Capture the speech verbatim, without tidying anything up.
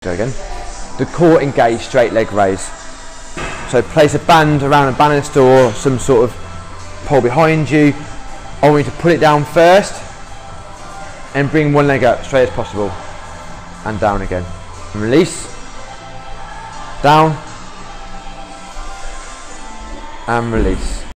go again. The core engaged straight leg raise. So place a band around a banister or some sort of pole behind you. I want you to put it down first and bring one leg up straight as possible and down again. And release, down and release.